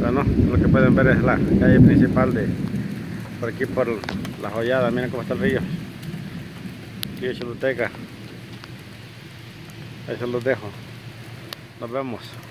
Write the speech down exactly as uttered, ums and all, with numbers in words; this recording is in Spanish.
Bueno, lo que pueden ver es la calle principal de por aquí, por La Joyada. Miren cómo está el río. Río Choluteca. Ahí se los dejo. Nos vemos.